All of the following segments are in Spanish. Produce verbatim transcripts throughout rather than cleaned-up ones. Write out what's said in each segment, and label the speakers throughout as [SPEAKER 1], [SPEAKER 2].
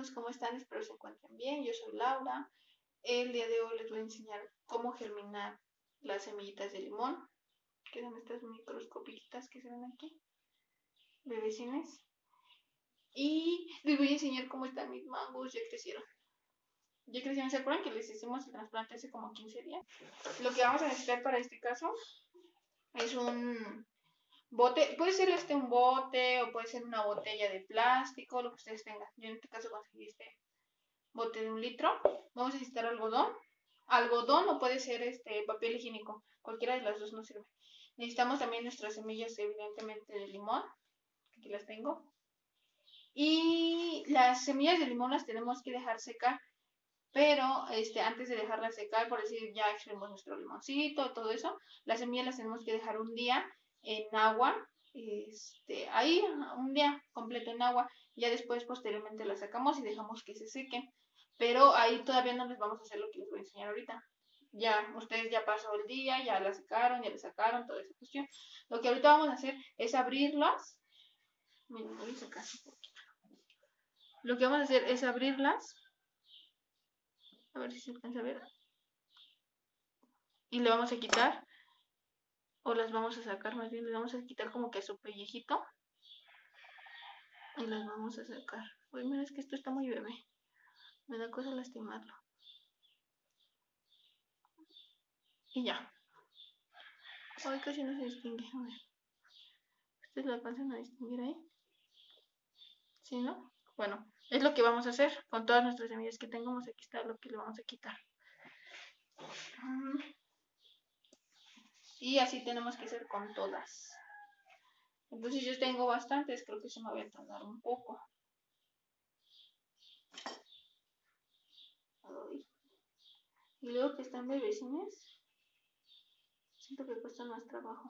[SPEAKER 1] amigos, ¿cómo están? Espero se encuentren bien. Yo soy Laura. El día de hoy les voy a enseñar cómo germinar las semillitas de limón, que son estas microscopitas que se ven aquí, bebecines. Y les voy a enseñar cómo están mis mangos, ya crecieron. Ya crecieron, ¿se acuerdan que les hicimos el trasplante hace como quince días? Lo que vamos a necesitar para este caso es un bote, puede ser este un bote o puede ser una botella de plástico, lo que ustedes tengan. Yo en este caso conseguí este bote de un litro. Vamos a necesitar algodón, algodón o puede ser este papel higiénico, cualquiera de las dos nos sirve. Necesitamos también nuestras semillas, evidentemente, de limón, aquí las tengo. Y las semillas de limón las tenemos que dejar secar, pero este, antes de dejarlas secar, por decir, ya extraemos nuestro limoncito, todo eso, las semillas las tenemos que dejar un día en agua, este, ahí un día completo en agua, ya después posteriormente las sacamos y dejamos que se sequen, pero ahí todavía no les vamos a hacer lo que les voy a enseñar ahorita. Ya, ustedes ya pasó el día, ya las secaron, ya las sacaron, toda esa cuestión. Lo que ahorita vamos a hacer es abrirlas. Miren, voy a sacar un poquito. Lo que vamos a hacer es abrirlas. A ver si se alcanza a ver. Y le vamos a quitar, o las vamos a sacar, más bien les vamos a quitar como que a su pellejito. Y las vamos a sacar. Uy, mira, es que esto está muy bebé. Me da cosa lastimarlo. Y ya. Ay, casi no se distingue. A ver. ¿Ustedes lo alcanzan a distinguir ahí? ¿Sí, no? Bueno, es lo que vamos a hacer con todas nuestras semillas que tengamos. Aquí está lo que le vamos a quitar. Y así tenemos que hacer con todas. Entonces yo tengo bastantes, creo que se me va a tardar un poco. Ay. Y luego que están bebecines, siento que cuesta más trabajo.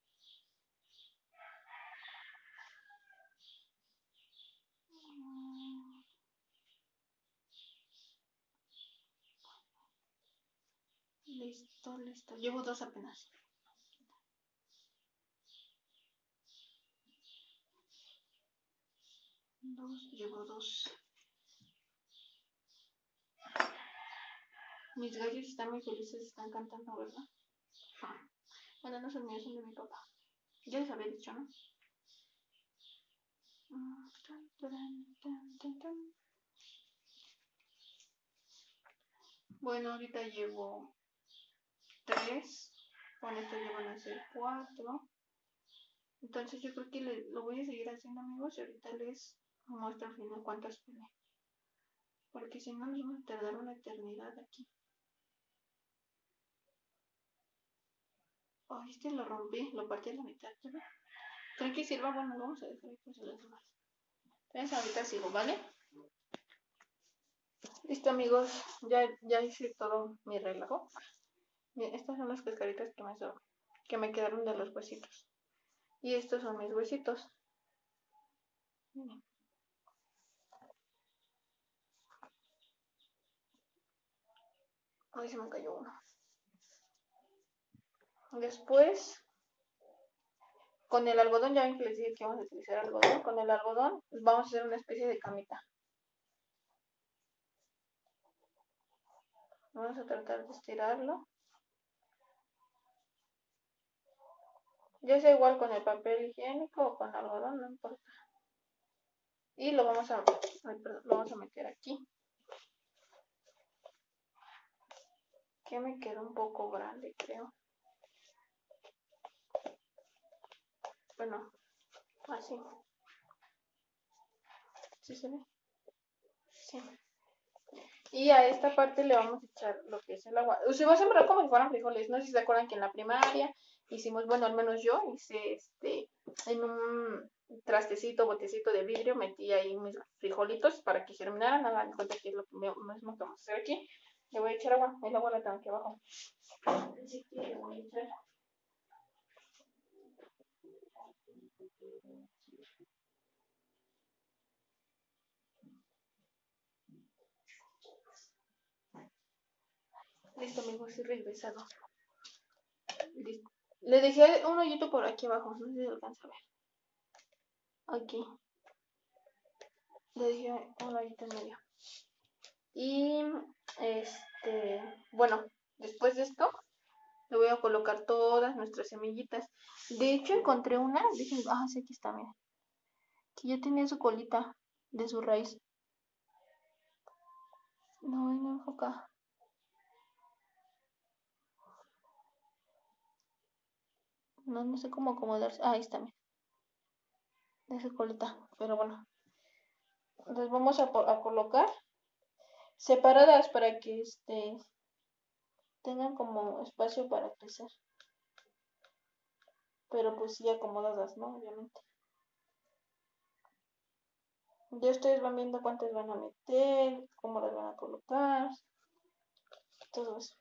[SPEAKER 1] Listo, listo. Llevo dos apenas. Dos, llevo dos. Mis gallos están muy felices, están cantando, ¿verdad? Bueno, no son míos, son de mi papá. Ya les había dicho, ¿no? Bueno, ahorita llevo tres. Con esto ya van a ser cuatro. Entonces yo creo que le, lo voy a seguir haciendo, amigos, y ahorita les muestro al final cuántas pone. Porque si no nos vamos a tardar una eternidad aquí. Oh, este lo rompí, lo partí a la mitad, ¿verdad? ¿Creen que sirva? Bueno, lo vamos a dejar ahí pues las demás. Entonces ahorita sigo, ¿vale? Listo, amigos, ya, ya hice todo mi relajo. Miren, estas son las cascaritas que me, so, que me quedaron de los huesitos. Y estos son mis huesitos. Miren. Ay, se me cayó uno. Después, con el algodón, ya ven que les dije que vamos a utilizar algodón. Con el algodón vamos a hacer una especie de camita. Vamos a tratar de estirarlo. Ya sea igual con el papel higiénico o con algodón, no importa. Y lo vamos a, ay, perdón, lo vamos a meter aquí. Que me quedó un poco grande, creo. Bueno, así. ¿Sí se ve? Sí. Y a esta parte le vamos a echar lo que es el agua. Se va a sembrar como si fueran frijoles. No sé si se acuerdan que en la primaria hicimos, bueno, al menos yo hice este, en un trastecito, botecito de vidrio, metí ahí mis frijolitos para que germinaran. Hagan cuenta que es lo mismo que vamos a hacer aquí. Le voy a echar agua. El agua la tengo aquí abajo. Así que le voy a echar. Listo, amigos, he regresado. Listo. Le dejé un hoyito por aquí abajo, no sé si se alcanza a ver. Aquí. Le dije una ollita en medio. Y este, bueno, después de esto le voy a colocar todas nuestras semillitas. De hecho encontré una, dije, ah, sí, aquí está, miren, que ya tenía su colita de su raíz. No, no enfoca. No, no sé cómo acomodarse. Ah, ahí está, miren. De su colita, pero bueno. Las vamos a, a colocar separadas para que este tengan como espacio para crecer. Pero pues sí acomodadas, ¿no? Obviamente. Ya ustedes van viendo cuántas van a meter, cómo las van a colocar, todo eso.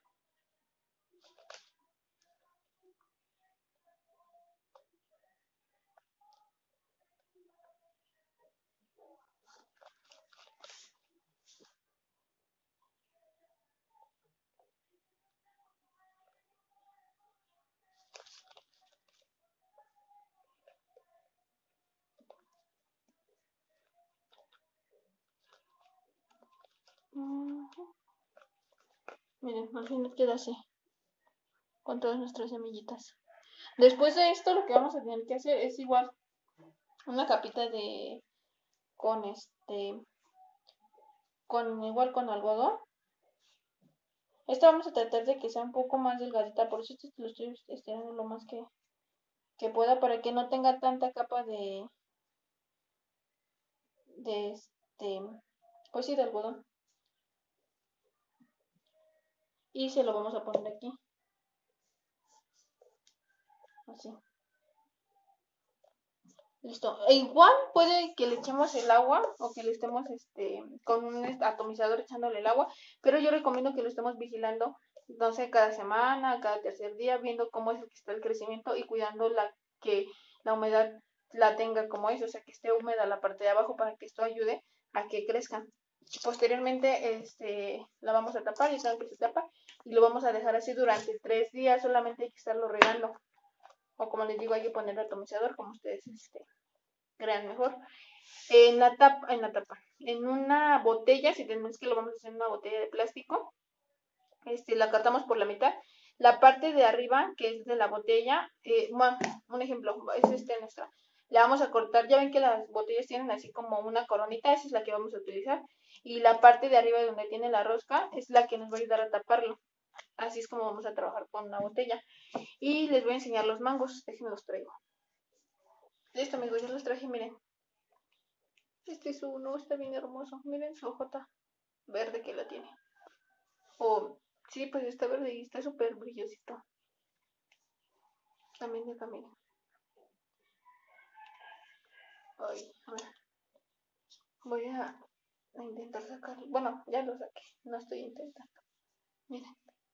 [SPEAKER 1] Uh-huh. Miren, al fin nos queda así, con todas nuestras semillitas. Después de esto lo que vamos a tener que hacer es igual una capita de, con este, con igual con algodón. Esta vamos a tratar de que sea un poco más delgadita, por eso este lo estoy estirando lo más que, que pueda para que no tenga tanta capa de, de este, pues sí, de algodón. Y se lo vamos a poner aquí. Así. Listo. E igual puede que le echemos el agua o que le estemos este con un atomizador echándole el agua, pero yo recomiendo que lo estemos vigilando, no sé, cada semana, cada tercer día, viendo cómo es que está el crecimiento y cuidando la que la humedad la tenga como es, o sea, que esté húmeda la parte de abajo para que esto ayude a que crezca. Posteriormente este la vamos a tapar y saben que se tapa y lo vamos a dejar así durante tres días, solamente hay que estarlo regando. O como les digo, hay que poner el atomizador, como ustedes este, crean mejor. En la tapa, en la tapa, en una botella, si tenemos que lo vamos a hacer en una botella de plástico, este, la cortamos por la mitad. La parte de arriba, que es de la botella, eh, bueno, un ejemplo, es este nuestra. La vamos a cortar, ya ven que las botellas tienen así como una coronita, esa es la que vamos a utilizar. Y la parte de arriba donde tiene la rosca es la que nos va a ayudar a taparlo. Así es como vamos a trabajar con una botella. Y les voy a enseñar los mangos, déjenme los traigo. Listo amigos, ya los traje, miren. Este es uno, está bien hermoso. Miren su hojota verde que la tiene. Oh, sí, pues está verde y está súper brillosito. También de acá, miren. Ay, a ver. Voy a, a intentar sacarlo. Bueno, ya lo saqué. No estoy intentando. Miren.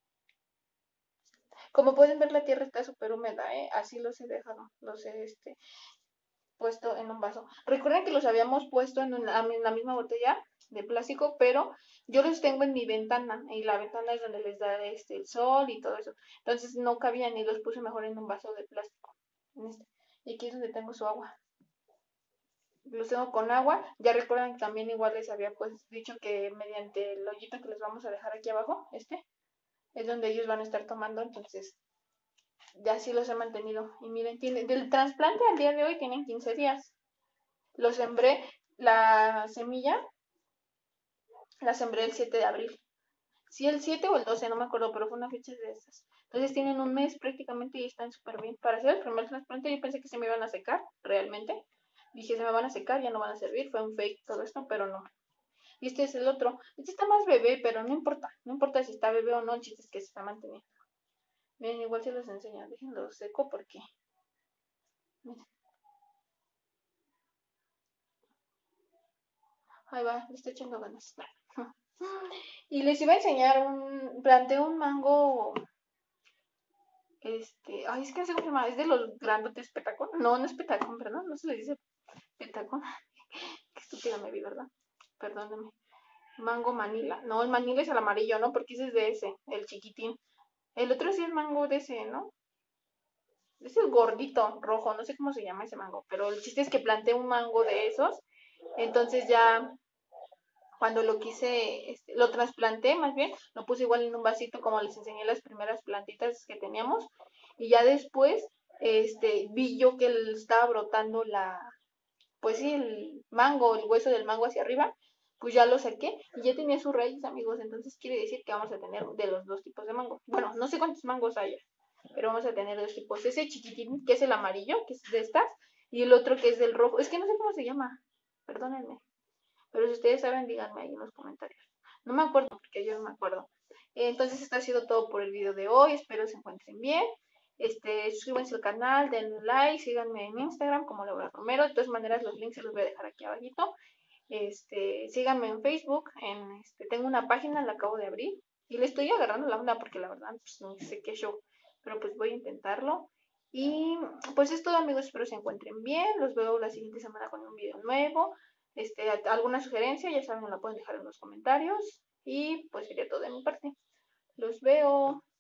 [SPEAKER 1] Como pueden ver, la tierra está súper húmeda, ¿eh? Así los he dejado. Los he, este, puesto en un vaso. Recuerden que los habíamos puesto en, una, en la misma botella de plástico, pero yo los tengo en mi ventana y la ventana es donde les da este el sol y todo eso. Entonces no cabían y los puse mejor en un vaso de plástico. En este. Y aquí es donde tengo su agua. Los tengo con agua. Ya recuerdan que también igual les había pues dicho que mediante el hoyito que les vamos a dejar aquí abajo, este, es donde ellos van a estar tomando, entonces ya sí los he mantenido. Y miren, tiene, del trasplante al día de hoy tienen quince días. Lo sembré, la semilla, la sembré el siete de abril. Sí, el siete o el doce, no me acuerdo, pero fue una fecha de esas. Entonces tienen un mes prácticamente y están súper bien. Para hacer el primer trasplante yo pensé que se me iban a secar, realmente. Dije, se me van a secar, ya no van a servir, fue un fake todo esto, pero no. Y este es el otro. Este está más bebé, pero no importa. No importa si está bebé o no, el chiste es que se está manteniendo. Miren, igual se los enseño. Déjenlo seco porque... Miren. Ahí va, le está echando ganas. Y les iba a enseñar un... Planté un mango... Este... Ay, es que no sé cómo se llama. Es de los grandotes petacón. No, no es petacón, perdón. No se le dice petacón. Qué estúpida me vi, ¿verdad? Perdóname. Mango Manila. No, el Manila es el amarillo, ¿no? Porque ese es de ese, el chiquitín. El otro sí es mango de ese, ¿no? Es el gordito rojo, no sé cómo se llama ese mango. Pero el chiste es que planté un mango de esos Entonces ya cuando lo quise, este, lo trasplanté más bien, lo puse igual en un vasito como les enseñé las primeras plantitas que teníamos y ya después este, vi yo que estaba brotando la, pues sí, el mango, el hueso del mango hacia arriba, pues ya lo saqué y ya tenía su raíz, amigos, entonces quiere decir que vamos a tener de los dos tipos de mango. Bueno, no sé cuántos mangos haya, pero vamos a tener dos tipos, ese chiquitín que es el amarillo, que es de estas, y el otro que es del rojo, es que no sé cómo se llama, perdónenme. Pero si ustedes saben, díganme ahí en los comentarios. No me acuerdo, porque yo no me acuerdo. Entonces, esto ha sido todo por el video de hoy. Espero se encuentren bien. Este, suscríbanse al canal, denle like, síganme en Instagram como Laura Romero. De todas maneras, los links se los voy a dejar aquí abajito. Este, síganme en Facebook. En, este, tengo una página, la acabo de abrir. Y le estoy agarrando la onda porque la verdad, pues no sé qué show. Pero pues voy a intentarlo. Y pues es todo, amigos. Espero se encuentren bien. Los veo la siguiente semana con un video nuevo. Este, alguna sugerencia, ya saben, me la pueden dejar en los comentarios. Y pues sería todo de mi parte. Los veo.